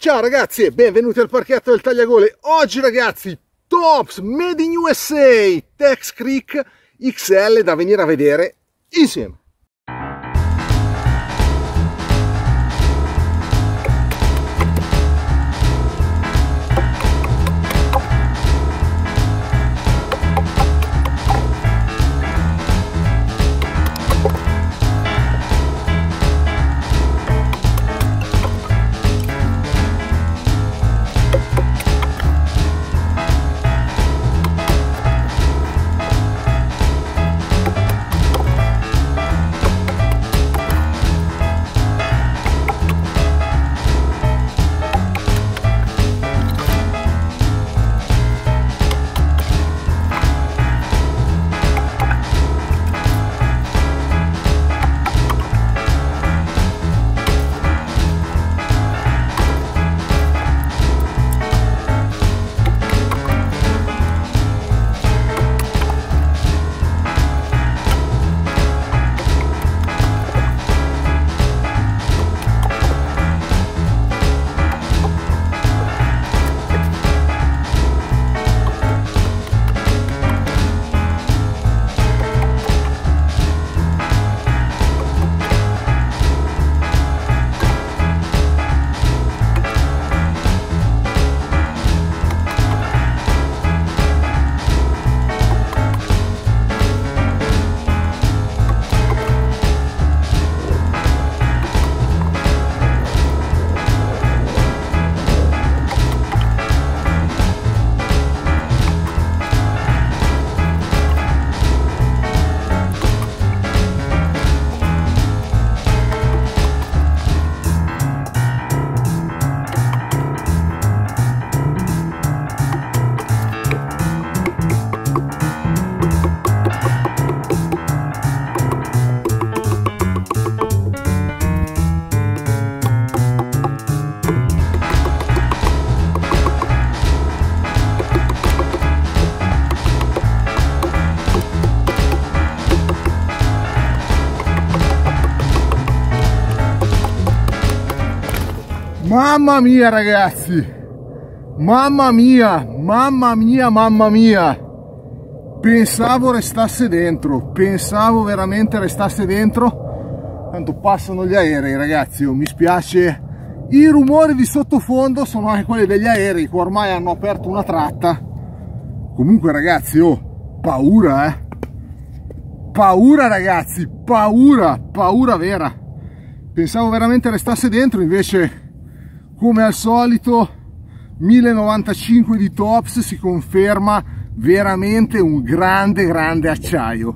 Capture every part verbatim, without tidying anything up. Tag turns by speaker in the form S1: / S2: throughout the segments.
S1: Ciao ragazzi e benvenuti al parchetto del tagliagole. Oggi ragazzi, Tops Made in U S A Tex Creek X L da venire a vedere insieme. Mamma mia ragazzi, mamma mia, mamma mia, mamma mia, pensavo restasse dentro, pensavo veramente restasse dentro. Tanto passano gli aerei ragazzi, oh, mi spiace, i rumori di sottofondo sono anche quelli degli aerei che ormai hanno aperto una tratta. Comunque ragazzi, oh, paura eh, paura ragazzi, paura, paura vera, pensavo veramente restasse dentro, invece come al solito mille novantacinque di Tops si conferma veramente un grande grande acciaio.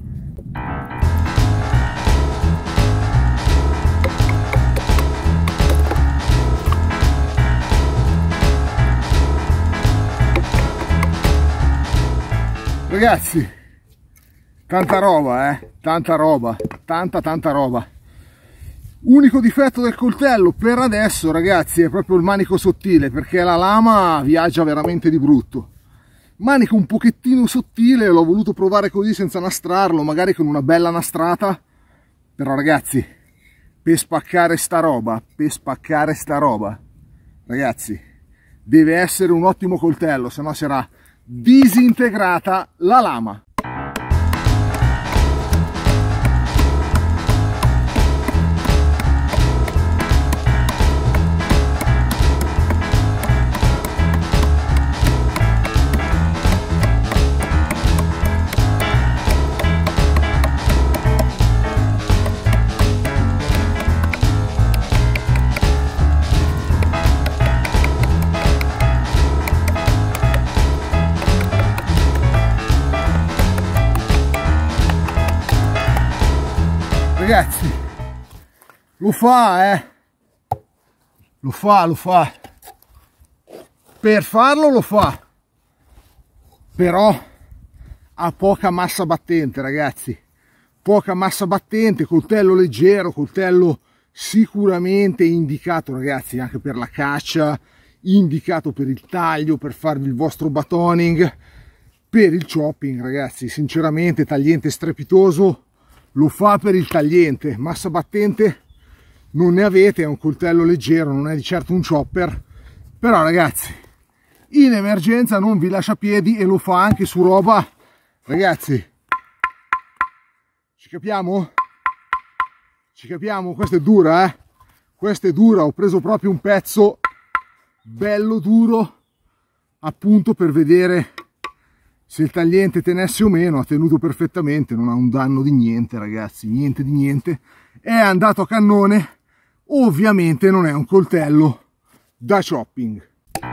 S1: Ragazzi, tanta roba eh, tanta roba, tanta tanta roba. Unico difetto del coltello per adesso ragazzi è proprio il manico sottile, perché la lama viaggia veramente di brutto. Manico un pochettino sottile, l'ho voluto provare così senza nastrarlo, magari con una bella nastrata, però ragazzi, per spaccare sta roba, per spaccare sta roba, ragazzi, deve essere un ottimo coltello, se no sarà disintegrata la lama. Ragazzi, lo fa eh, lo fa, lo fa, per farlo lo fa, però ha poca massa battente ragazzi, poca massa battente, coltello leggero, coltello sicuramente indicato ragazzi anche per la caccia, indicato per il taglio, per farvi il vostro batoning, per il chopping ragazzi, sinceramente tagliente strepitoso, lo fa per il tagliente, massa battente non ne avete, è un coltello leggero, non è di certo un chopper, però ragazzi, in emergenza non vi lascia piedi e lo fa anche su roba, ragazzi, ci capiamo? Ci capiamo? Questa è dura, eh? Questa è dura, ho preso proprio un pezzo bello duro, appunto per vedere se il tagliente tenesse o meno. Ha tenuto perfettamente, non ha un danno di niente ragazzi, niente di niente, è andato a cannone. Ovviamente non è un coltello da chopping.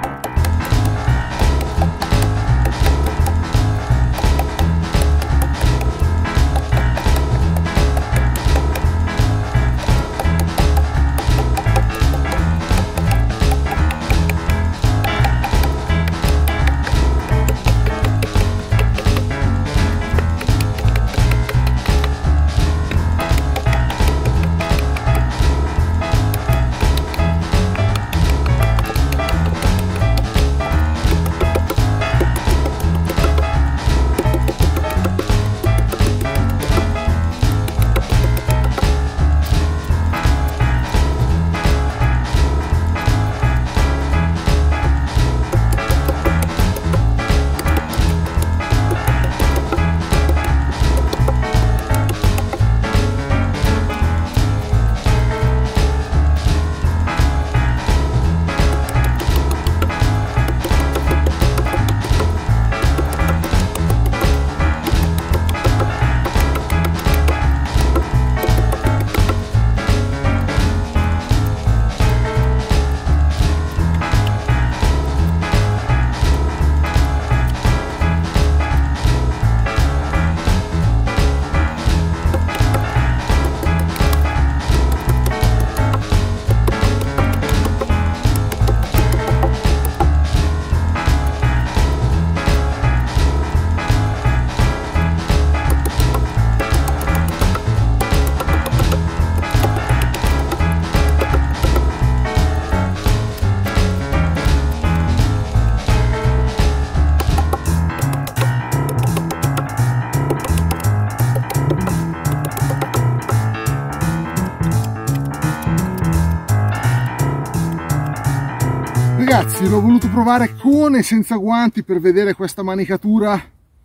S1: Ragazzi, l'ho voluto provare con e senza guanti per vedere questa manicatura.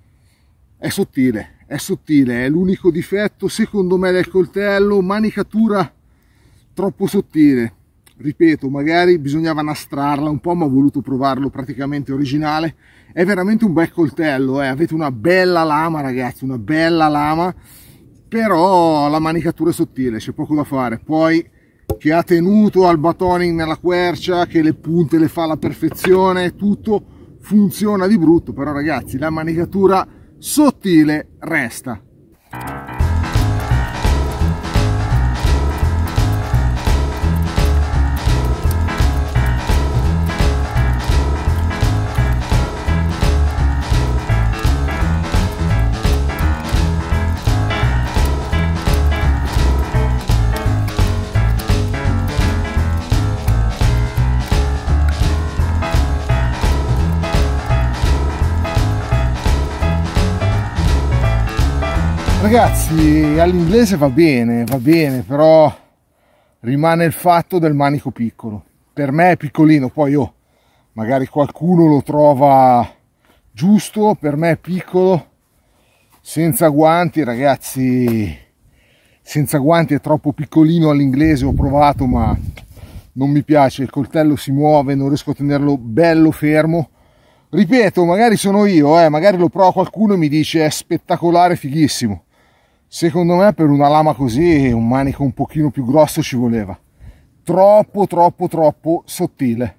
S1: È sottile, è sottile, è l'unico difetto secondo me del coltello, manicatura troppo sottile. Ripeto, magari bisognava nastrarla un po', ma ho voluto provarlo praticamente originale. È veramente un bel coltello, eh. Avete una bella lama ragazzi, una bella lama, però la manicatura è sottile, c'è poco da fare. Poi che ha tenuto al batoning nella quercia, che le punte le fa alla perfezione, tutto funziona di brutto, però ragazzi la manicatura sottile resta. Ragazzi, all'inglese va bene, va bene, però rimane il fatto del manico piccolo. Per me è piccolino, poi oh, magari qualcuno lo trova giusto, per me è piccolo, senza guanti ragazzi, senza guanti è troppo piccolino all'inglese, ho provato ma non mi piace, il coltello si muove, non riesco a tenerlo bello fermo. Ripeto, magari sono io, eh, magari lo prova qualcuno e mi dice è spettacolare, fighissimo. Secondo me per una lama così un manico un pochino più grosso ci voleva. Troppo, troppo, troppo sottile.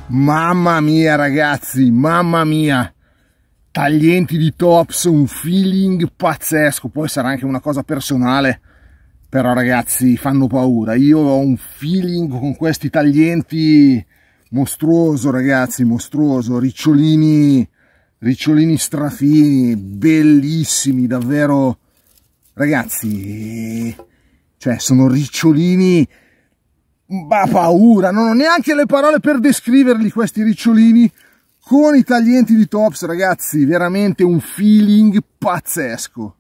S1: Mamma mia ragazzi, mamma mia, taglienti di Tops, un feeling pazzesco. Poi sarà anche una cosa personale, però ragazzi fanno paura. Io ho un feeling con questi taglienti mostruoso ragazzi, mostruoso. Ricciolini, ricciolini strafini, bellissimi davvero ragazzi, cioè sono ricciolini da paura, non ho neanche le parole per descriverli questi ricciolini con i taglienti di Tops ragazzi, veramente un feeling pazzesco.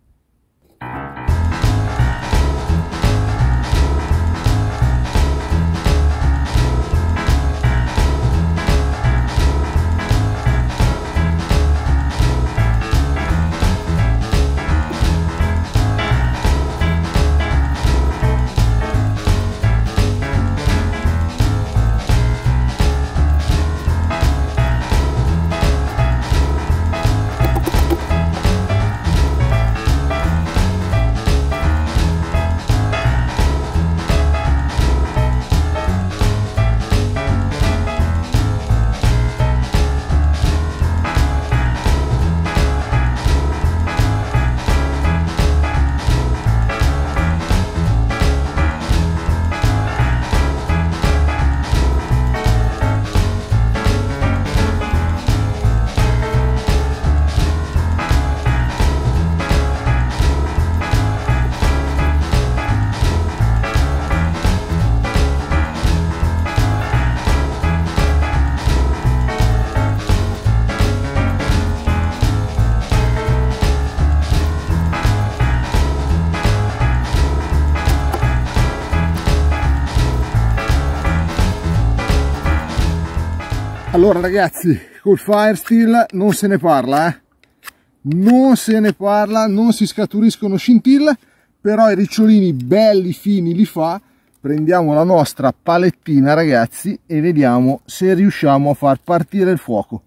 S1: Allora ragazzi, col Firesteel non se ne parla, eh? Non se ne parla, non si scaturiscono scintille, però i ricciolini belli fini li fa. Prendiamo la nostra palettina ragazzi e vediamo se riusciamo a far partire il fuoco.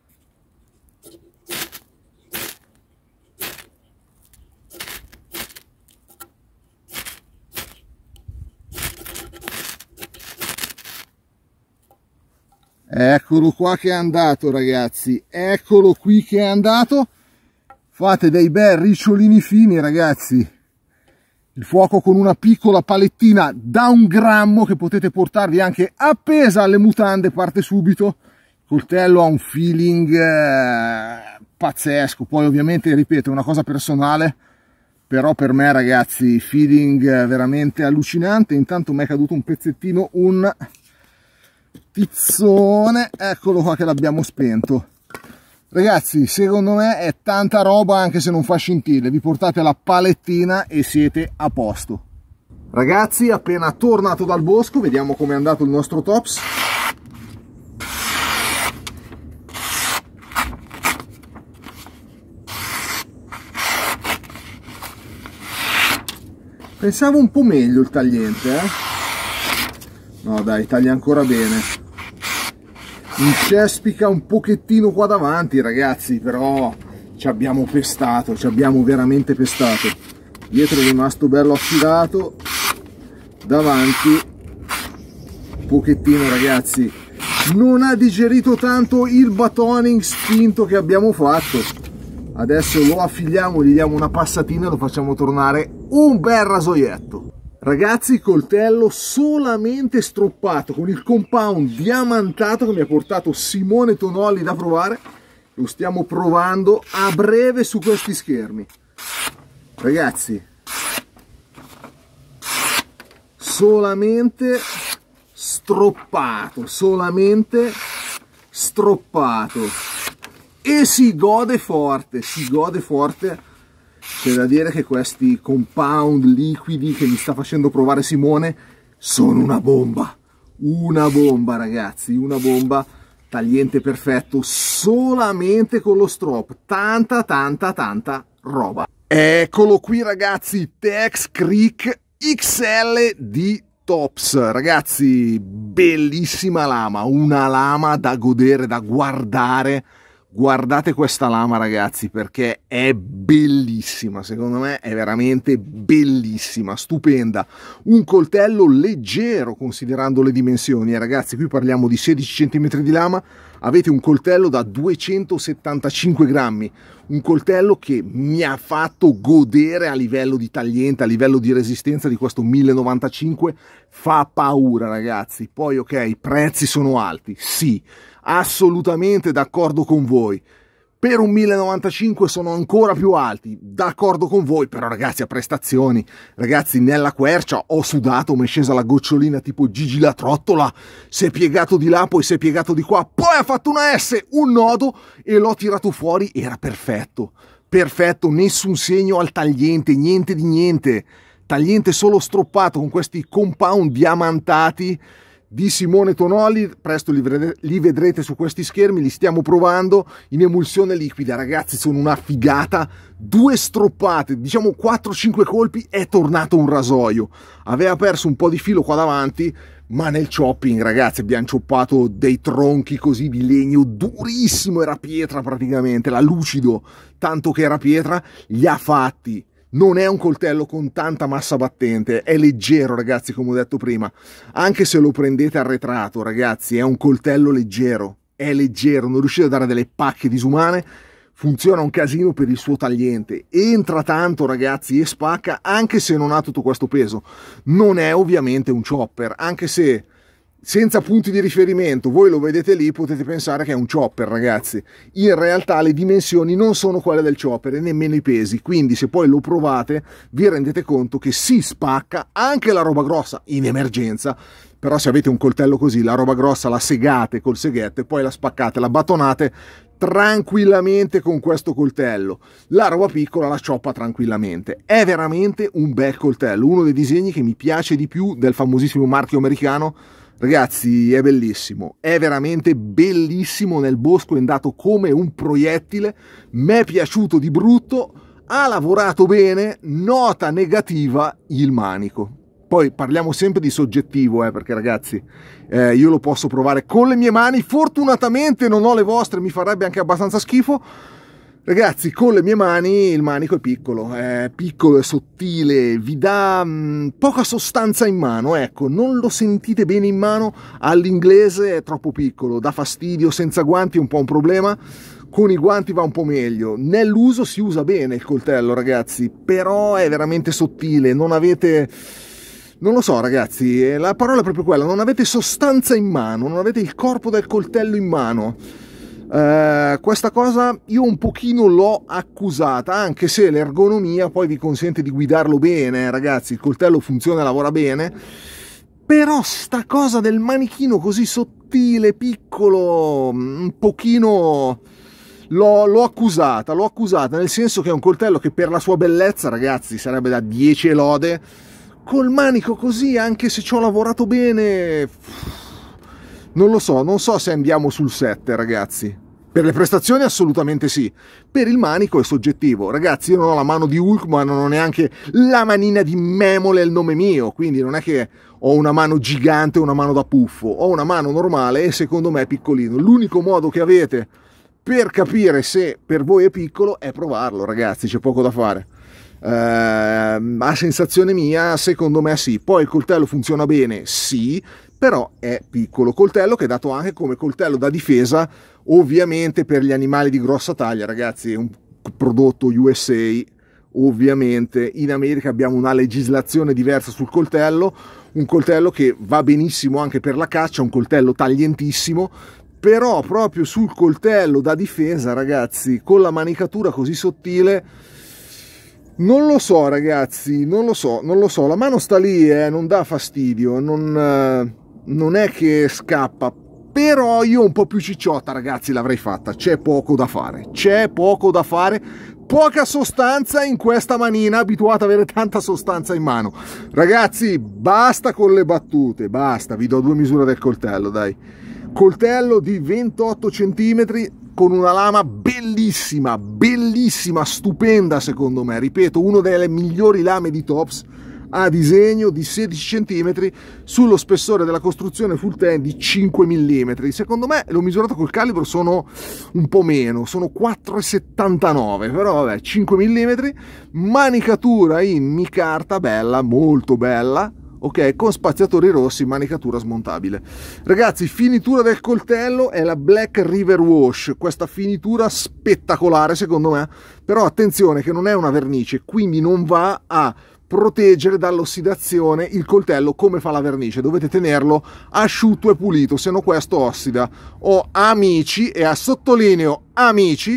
S1: Eccolo qua che è andato ragazzi, eccolo qui che è andato. Fate dei bei ricciolini fini ragazzi. Il fuoco con una piccola palettina da un grammo che potete portarvi anche appesa alle mutande parte subito. Il coltello ha un feeling eh, pazzesco. Poi ovviamente ripeto è una cosa personale, però per me ragazzi feeling veramente allucinante. Intanto mi è caduto un pezzettino, un tizzone, eccolo qua che l'abbiamo spento. Ragazzi secondo me è tanta roba anche se non fa scintille. Vi portate la palettina e siete a posto. Ragazzi appena tornato dal bosco vediamo com'è andato il nostro Tops. Pensavo un po' meglio il tagliente, eh? No dai, taglia ancora bene. Incespica un pochettino qua davanti ragazzi, però ci abbiamo pestato, ci abbiamo veramente pestato. Dietro è rimasto bello affilato, davanti un pochettino ragazzi non ha digerito tanto il batoning spinto che abbiamo fatto. Adesso lo affiliamo, gli diamo una passatina e lo facciamo tornare un bel rasoietto. Ragazzi, coltello solamente stroppato con il compound diamantato che mi ha portato Simone Tonolli da provare. Lo stiamo provando a breve su questi schermi. Ragazzi, solamente stroppato, solamente stroppato. E si gode forte, si gode forte. C'è da dire che questi compound liquidi che mi sta facendo provare Simone sono una bomba, una bomba ragazzi, una bomba. Tagliente perfetto solamente con lo strop, tanta tanta tanta roba. Eccolo qui ragazzi, Tex Creek X L di Tops, ragazzi bellissima lama, una lama da godere, da guardare. Guardate questa lama, ragazzi, perché è bellissima, secondo me è veramente bellissima, stupenda. Un coltello leggero considerando le dimensioni, eh, ragazzi, qui parliamo di sedici centimetri di lama, avete un coltello da duecentosettantacinque grammi, un coltello che mi ha fatto godere a livello di tagliente, a livello di resistenza di questo mille novantacinque, fa paura, ragazzi. Poi ok, i prezzi sono alti, sì, assolutamente d'accordo con voi. Per un mille novantacinque sono ancora più alti, d'accordo con voi, però ragazzi, a prestazioni, ragazzi, nella quercia ho sudato, mi è scesa la gocciolina tipo Gigi la trottola, si è piegato di là, poi si è piegato di qua, poi ha fatto una S, un nodo e l'ho tirato fuori, era perfetto, perfetto, nessun segno al tagliente, niente di niente, tagliente solo stroppato con questi compound diamantati di Simone Tonoli, presto li, li vedrete su questi schermi, li stiamo provando in emulsione liquida, ragazzi, sono una figata, due stroppate, diciamo quattro cinque colpi, è tornato un rasoio, aveva perso un po' di filo qua davanti, ma nel chopping, ragazzi, abbiamo choppato dei tronchi così di legno durissimo, era pietra praticamente, la lucido, tanto che era pietra, li ha fatti. Non è un coltello con tanta massa battente, è leggero, ragazzi, come ho detto prima. Anche se lo prendete arretrato, ragazzi, è un coltello leggero, è leggero, non riuscite a dare delle pacche disumane, funziona un casino per il suo tagliente, entra tanto, ragazzi, e spacca, anche se non ha tutto questo peso. Non è ovviamente un chopper, anche se senza punti di riferimento, voi lo vedete lì, potete pensare che è un chopper, ragazzi. In realtà le dimensioni non sono quelle del chopper e nemmeno i pesi, quindi se poi lo provate vi rendete conto che si spacca anche la roba grossa in emergenza, però se avete un coltello così, la roba grossa la segate col seghetto e poi la spaccate, la battonate tranquillamente con questo coltello. La roba piccola la cioppa tranquillamente. È veramente un bel coltello, uno dei disegni che mi piace di più del famosissimo marchio americano. Ragazzi, è bellissimo, è veramente bellissimo, nel bosco è andato come un proiettile, mi è piaciuto di brutto, ha lavorato bene, nota negativa il manico. Poi parliamo sempre di soggettivo, eh, perché ragazzi, eh, io lo posso provare con le mie mani, fortunatamente non ho le vostre, mi farebbe anche abbastanza schifo. Ragazzi, con le mie mani il manico è piccolo, è piccolo, è sottile, vi dà mh, poca sostanza in mano, ecco, non lo sentite bene in mano, all'inglese è troppo piccolo, dà fastidio, senza guanti è un po' un problema, con i guanti va un po' meglio, nell'uso si usa bene il coltello, ragazzi, però è veramente sottile, non avete... Non lo so, ragazzi, la parola è proprio quella, non avete sostanza in mano, non avete il corpo del coltello in mano. Uh, questa cosa io un pochino l'ho accusata, anche se l'ergonomia poi vi consente di guidarlo bene, ragazzi, il coltello funziona e lavora bene, però sta cosa del manichino così sottile, piccolo, un pochino l'ho accusata, l'ho accusata, nel senso che è un coltello che per la sua bellezza, ragazzi, sarebbe da dieci lode, col manico così, anche se ci ho lavorato bene, non lo so, non so se andiamo sul sette, ragazzi. Per le prestazioni assolutamente sì, per il manico è soggettivo. Ragazzi, io non ho la mano di Hulk, ma non ho neanche la manina di Memole, il nome mio, quindi non è che ho una mano gigante o una mano da puffo, ho una mano normale e secondo me è piccolino. L'unico modo che avete per capire se per voi è piccolo è provarlo, ragazzi, c'è poco da fare. Uh, a sensazione mia, secondo me sì. Poi il coltello funziona bene, sì, però è piccolo. Coltello che è dato anche come coltello da difesa, ovviamente per gli animali di grossa taglia, ragazzi, è un prodotto U S A, ovviamente. In America abbiamo una legislazione diversa sul coltello, un coltello che va benissimo anche per la caccia, un coltello taglientissimo, però proprio sul coltello da difesa, ragazzi, con la manicatura così sottile, non lo so, ragazzi, non lo so, non lo so, la mano sta lì, eh, non dà fastidio, non, eh, non è che scappa, però io un po' più cicciotta, ragazzi, l'avrei fatta, c'è poco da fare, c'è poco da fare, poca sostanza in questa manina, abituata ad avere tanta sostanza in mano. Ragazzi, basta con le battute, basta, vi do due misure del coltello, dai. Coltello di ventotto centimetri, con una lama bellissima, bellissima, stupenda secondo me, ripeto, una delle migliori lame di Tops, a disegno di sedici centimetri sullo spessore della costruzione full ten di cinque millimetri. Secondo me, l'ho misurato col calibro, sono un po' meno, sono quattro virgola settantanove, però vabbè, cinque millimetri, manicatura in micarta, bella, molto bella, ok, con spaziatori rossi, manicatura smontabile. Ragazzi, finitura del coltello è la Black River Wash, questa finitura spettacolare secondo me, però attenzione che non è una vernice, quindi non va a proteggere dall'ossidazione il coltello come fa la vernice, dovete tenerlo asciutto e pulito, se no questo ossida. Ho amici, e a sottolineo amici,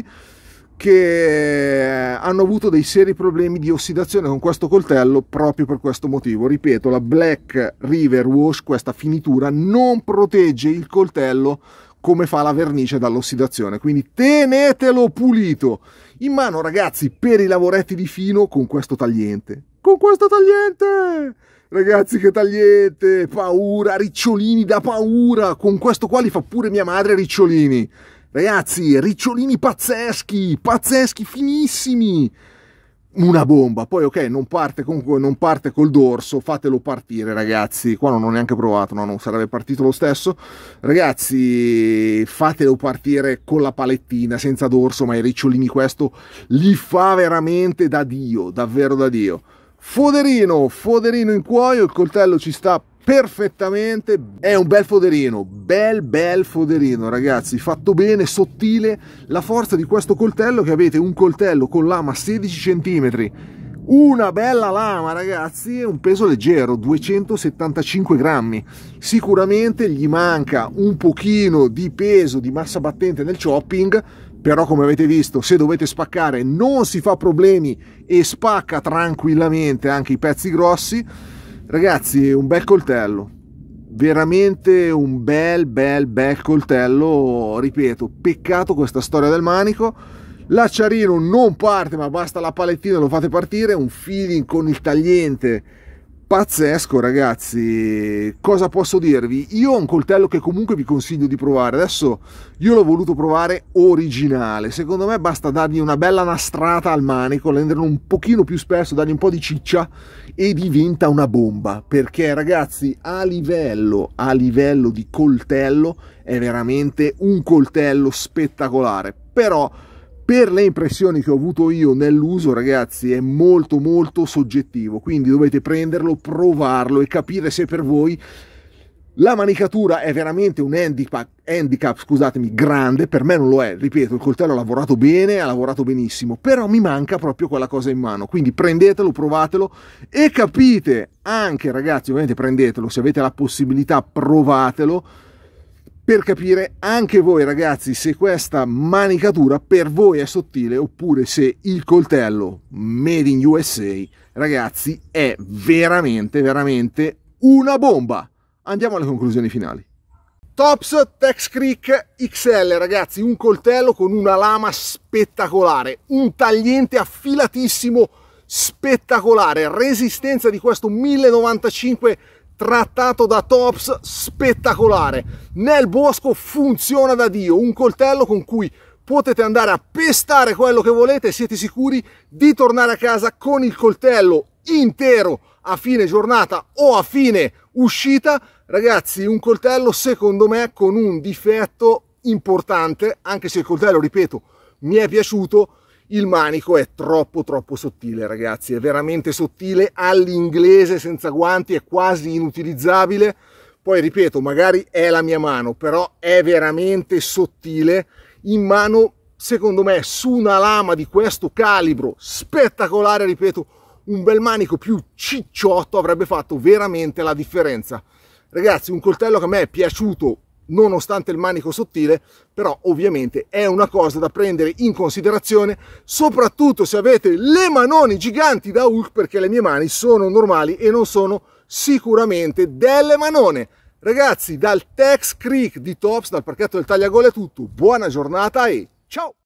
S1: che hanno avuto dei seri problemi di ossidazione con questo coltello proprio per questo motivo. Ripeto, la Black River Wash, questa finitura, non protegge il coltello come fa la vernice dall'ossidazione, quindi tenetelo pulito. In mano, ragazzi, per i lavoretti di fino con questo tagliente, con questo tagliente, ragazzi, che tagliente, paura, ricciolini da paura, con questo qua li fa pure mia madre ricciolini. Ragazzi, ricciolini pazzeschi, pazzeschi, finissimi, una bomba. Poi ok, non parte, comunque non parte col dorso, fatelo partire ragazzi, qua non ho neanche provato, no, non sarebbe partito lo stesso. Ragazzi, fatelo partire con la palettina, senza dorso, ma i ricciolini questo li fa veramente da Dio, davvero da Dio. Foderino, foderino in cuoio, il coltello ci sta perfettamente, è un bel foderino, bel bel foderino ragazzi, fatto bene, sottile. La forza di questo coltello, che avete un coltello con lama sedici centimetri, una bella lama ragazzi, e un peso leggero, duecentosettantacinque grammi. Sicuramente gli manca un pochino di peso, di massa battente nel chopping, però come avete visto, se dovete spaccare non si fa problemi e spacca tranquillamente anche i pezzi grossi. Ragazzi, un bel coltello, veramente un bel bel bel coltello. Ripeto, peccato questa storia del manico. L'acciarino non parte, ma basta la palettina, lo fate partire. Un feeling con il tagliente pazzesco ragazzi. Cosa posso dirvi? Io ho un coltello che comunque vi consiglio di provare. Adesso io l'ho voluto provare originale, secondo me basta dargli una bella nastrata al manico, renderlo un pochino più spesso, dargli un po' di ciccia e diventa una bomba, perché ragazzi a livello a livello di coltello è veramente un coltello spettacolare. Però per le impressioni che ho avuto io nell'uso ragazzi è molto molto soggettivo, quindi dovete prenderlo, provarlo e capire se per voi la manicatura è veramente un handicap, handicap scusatemi, grande. Per me non lo è, ripeto, il coltello ha lavorato bene, ha lavorato benissimo, però mi manca proprio quella cosa in mano, quindi prendetelo, provatelo e capite anche ragazzi, ovviamente prendetelo, se avete la possibilità provatelo, per capire anche voi ragazzi se questa manicatura per voi è sottile oppure se il coltello made in U S A ragazzi è veramente veramente una bomba. Andiamo alle conclusioni finali. Tops Tex Creek X L ragazzi, un coltello con una lama spettacolare, un tagliente affilatissimo spettacolare, resistenza di questo mille novantacinque trattato da Tops spettacolare, nel bosco funziona da Dio, un coltello con cui potete andare a pestare quello che volete e siete sicuri di tornare a casa con il coltello intero a fine giornata o a fine uscita. Ragazzi, un coltello secondo me con un difetto importante, anche se il coltello, ripeto, mi è piaciuto, il manico è troppo troppo sottile ragazzi, è veramente sottile, all'inglese senza guanti è quasi inutilizzabile. Poi ripeto, magari è la mia mano, però è veramente sottile in mano. Secondo me su una lama di questo calibro spettacolare, ripeto, un bel manico più cicciotto avrebbe fatto veramente la differenza. Ragazzi, un coltello che a me è piaciuto nonostante il manico sottile, però ovviamente è una cosa da prendere in considerazione, soprattutto se avete le manoni giganti da Hulk, perché le mie mani sono normali e non sono sicuramente delle manone. Ragazzi, dal Tex Creek di Tops, dal parchetto del tagliagole è tutto, buona giornata e ciao!